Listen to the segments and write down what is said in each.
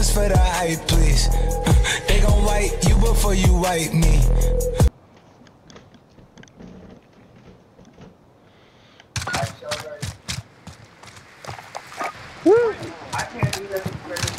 just for the hype, please. They gon' wipe you before you wipe me. Woo! I can't do that.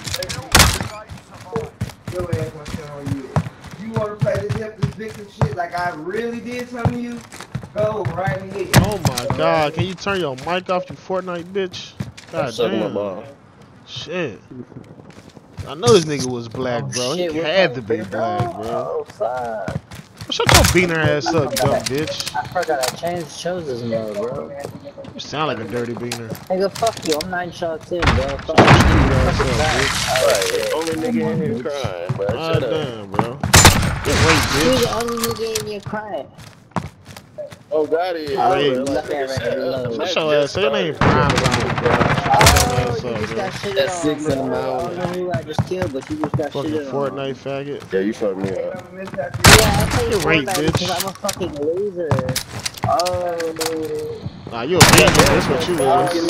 Your ass gonna shit on you. You wanna play this helpless victim shit like I really did something to you? Go right ahead. Oh my god, can you turn your mic off, you Fortnite bitch? God damn. Shit. I know this nigga was black, bro. He had to be black, bro. Oh, fuck. Shut your beaner ass up, dumb bitch. I forgot I chose this mode, bro. You sound like a dirty beaner. Nigga, fuck you. I'm 9 shots in, bro. Fuck Shut your stupid ass up, bitch. Right, only nigga in here crying, bro. God damn, bro. Get raped, You bitch. the only nigga in here crying. Oh, God, he is. Shut your ass. Say your name Prime, bro. Oh, you just got shit That's on, 6 in the bro. I mouth. don't know who I just killed, but you just got Fucking shit on. Fortnite faggot. Yeah, you fucked me up. Yeah, I play Get raped, Fortnite bitch. because I'm a fucking loser. Oh. Nah, you a beaner. That's what you is.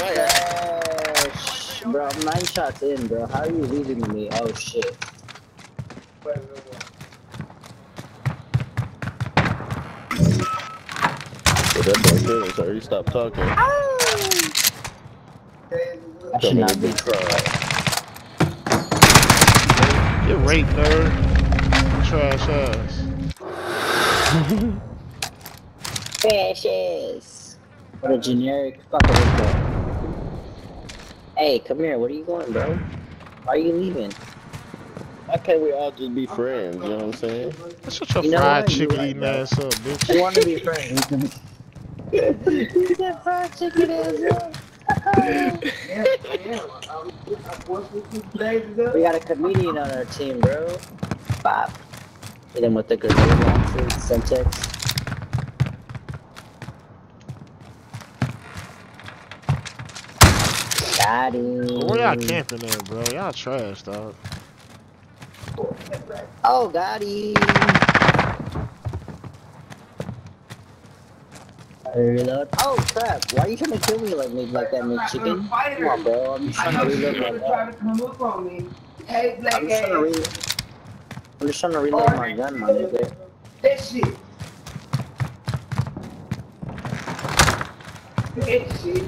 Trash. Bro, I'm 9 shots in, bro. How are you leaving me? Oh, shit. That boy feeling, so he stopped talking. I should not be crying. Get raped, nerd. Trash ass. Trash ass. What a generic fucker is that? Hey, come here. What are you going, bro? Why are you leaving? Why can't we all just be friends? You know what I'm saying? Shut your You know fried what? chicken You're right, eating bro. ass up, bitch. You want to be friends? You got fried chicken ass up. We got a comedian on our team, bro. Bop. Hit him with the grenade launcher, Semtex. Got him. Where y'all camping at, bro? Y'all trash, dog. Oh, got him. Reload. Oh crap! Why are you trying to kill me like that, McChicken? Come on, bro. I'm just trying to reload my gun. I'm just trying to reload my gun, my nigga. That shit. That shit.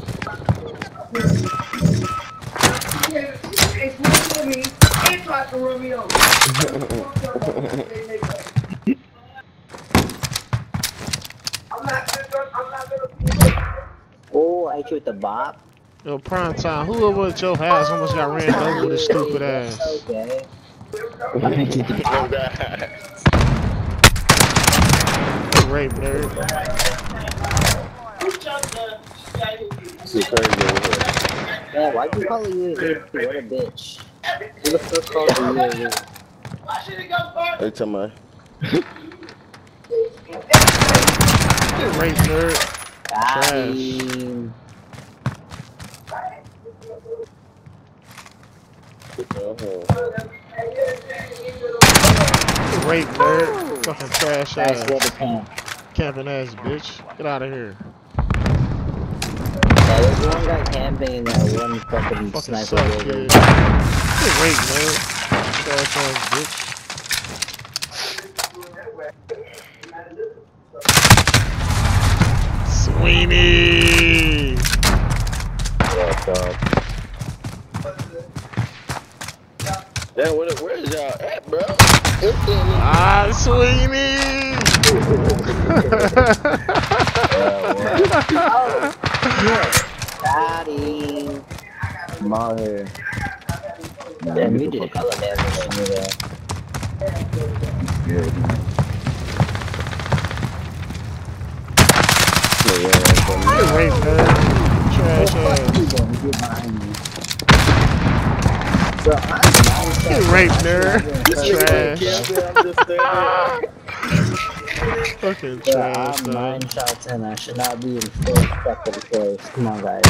It's not me. It's like to run me over. I'm not gonna. Oh, I hit you with the bop. Yo, prime time. Who over at your house almost got ran over with his stupid ass? Okay. Oh, God. Get raped, nerd. It's crazy over here. Man, why'd you call you a bitch? What a bitch. Who the fuck called you a bitch? Every time I... Get raped, nerd. Got him. Get raped, nerd. Fucking trash Nice ass. little camp. Camping ass, bitch. Get out of here. Yeah, there's one guy camping in that one fucking Fucking sniper suck, building. kid. Get raped, nerd. Trash ass, bitch. Sweeney! Damn, where's y'all at, bro? Ah, Sweeney! Got him. I'm out here. Nah, Damn, get you the did a fuck hell of damage on me there. good. Get raped, nerd. Trash ass. You gonna get behind me. Bro, I'm Get raped, nerd. Trash. Fucking Bro, trash, I'm dog. 9 shots in. I should not be in full fucking place. Come on, guys.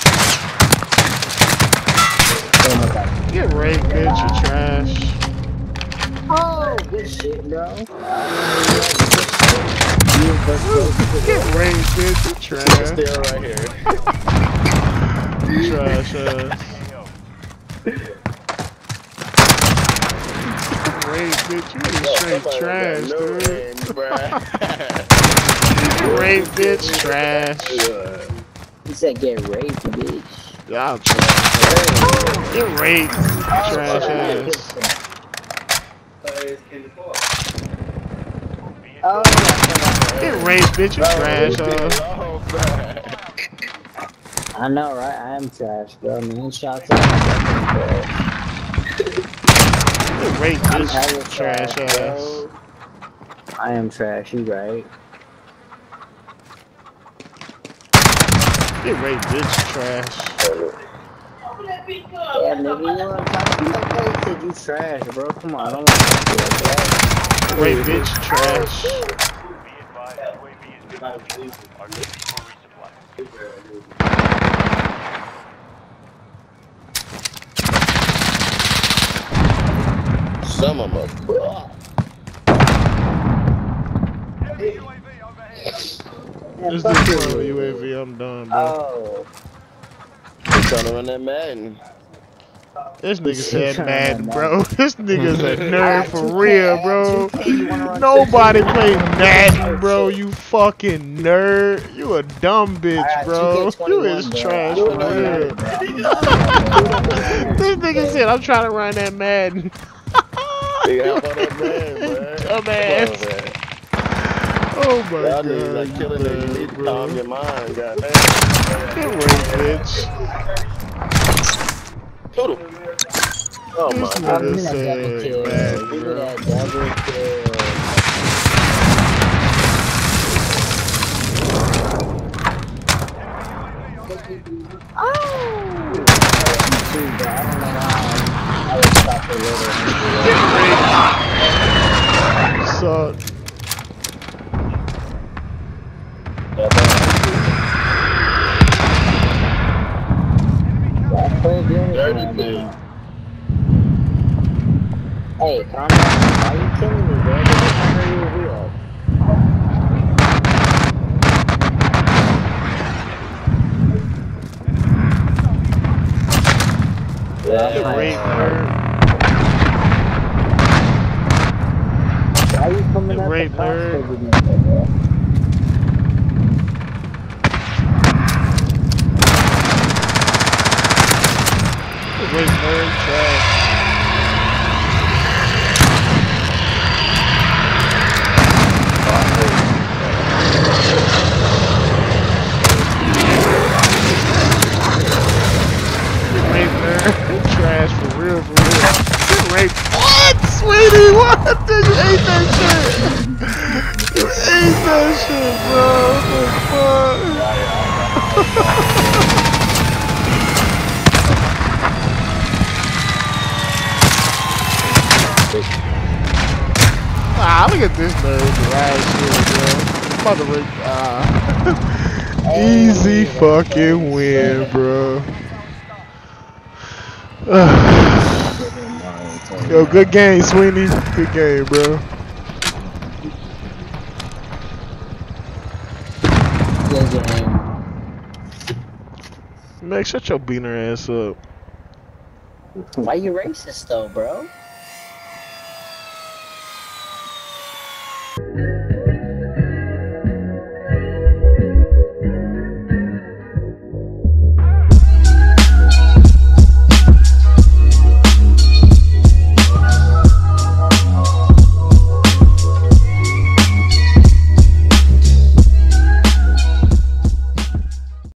Oh my god. Get raped, bitch. You trash. Oh, good shit, bro. Get raped, bitch. You trash. Still right here. Trash ass. raped, bitch. You is straight trash, no dude. range, bruh. Raped, bitch, trash. He said get raped, bitch. Y'all trash. Get raped, trash ass. Oh, Get raped, bitch. You trash ass. I know, right? I am trash, bro. Man, shots out. Get raped, I'm bitch. hella Trash ass. bro. I am trash, you right? Get raped, bitch. Trash. Yeah, nigga, you know what I'm talking about? Like, said you trash, bro. Come on, I don't want to talk to you like that. Get raped, bitch. Trash. Some of them. Yeah, This fuck dude you. playing with UAV. I'm done, bro. Oh. I'm trying to run that Madden. This nigga He's said trying Madden, to bro. This nigga's a nerd for 2K, real, bro. 2K, you wanna run Nobody 2K? play Madden, bro. Shit. You fucking nerd. You a dumb bitch, Alright, bro. 2K21, You is bro. trash I'm for gonna run real. Madden, bro. I'm about to run Madden. This nigga said, I'm trying to run that Madden. Nigga, how about that man, man? Dumbass. Oh my Y'all god. niggas like killing niggas. You need to calm your mind, goddamn. Get raped, bitch. Total. Oh This my nigga god. Give me that double said kill. Madden, Give me bro. that double kill. Oh! Too, bro. I don't know how I would stop the little. Suck. Yeah, play good. Dirty dude. Hey, calm down. Why are you killing me, bro? They're just trying to hurry your up. Get raped, nerd. Why are you coming Get up raped, the nerd. crossroads with me, bro? Get raped, nerd. Trash. Get raped, nerd. Trash for real, for real. Get raped. What, sweetie? What? Did you ate that shit? You ate that shit, bro. What the fuck? Ah, look at this nerd. Right shit, bro. I'm about to break. Easy fucking win, bro. Yo, good game, Sweeney. Good game, bro. Good game. Max, shut your beaner ass up. Why you racist though, bro?